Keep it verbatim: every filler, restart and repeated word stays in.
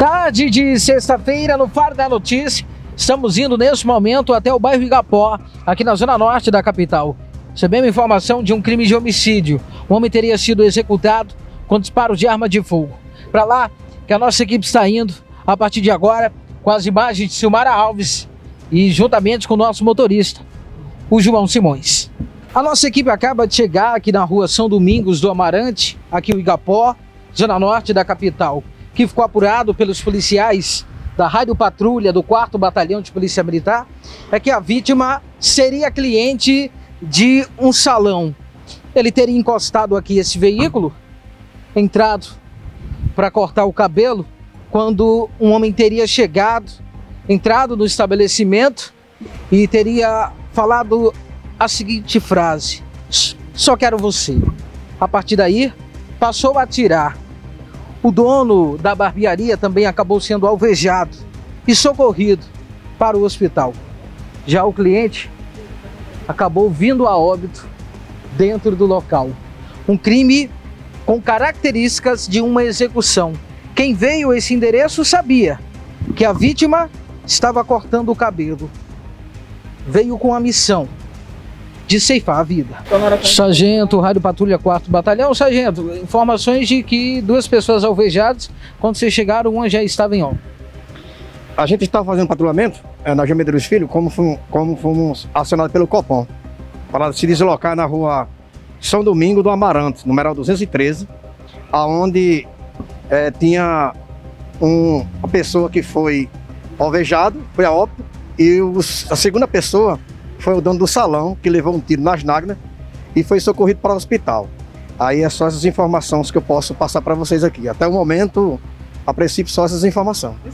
Tarde de sexta-feira, no Faro da Notícia, estamos indo nesse momento até o bairro Igapó, aqui na zona norte da capital. Recebemos informação de um crime de homicídio. O homem teria sido executado com disparos de arma de fogo. Para lá que a nossa equipe está indo, a partir de agora, com as imagens de Silmara Alves e juntamente com o nosso motorista, o João Simões. A nossa equipe acaba de chegar aqui na rua São Domingos do Amarante, aqui o Igapó, zona norte da capital, que ficou apurado pelos policiais da Rádio Patrulha do quarto Batalhão de Polícia Militar, é que a vítima seria cliente de um salão. Ele teria encostado aqui esse veículo, entrado para cortar o cabelo, quando um homem teria chegado, entrado no estabelecimento e teria falado a seguinte frase: "Só quero você". A partir daí, passou a atirar. O dono da barbearia também acabou sendo alvejado e socorrido para o hospital. Já o cliente acabou vindo a óbito dentro do local. Um crime com características de uma execução. Quem veio a esse endereço sabia que a vítima estava cortando o cabelo. Veio com a missão de ceifar a vida. Sargento, Rádio Patrulha quarto Batalhão. Sargento, informações de que duas pessoas alvejadas, quando vocês chegaram, uma já estava em óbito. A gente estava fazendo patrulhamento é, na Geometria dos Filhos, como, fomos, como fomos acionados pelo Copom, para se deslocar na rua São Domingo do Amarante, numeral duzentos e treze, aonde é, tinha um, uma pessoa que foi alvejado, foi a óbito, e os, a segunda pessoa foi o dono do salão, que levou um tiro nas nádegas e foi socorrido para o hospital. Aí é só essas informações que eu posso passar para vocês aqui. Até o momento, a princípio, só essas informações.